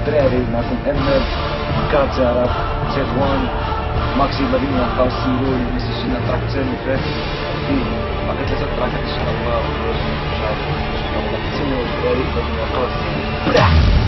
الدراري معكم امل كارتارا تيتوان ماكسي مدينة قاسيرو اللي سجلنا التراك الثاني اللي فات فيه باقي 3 تراكات ان شاء الله. ان شاء الله تسمعوا الدراري مدينة قاسيرو.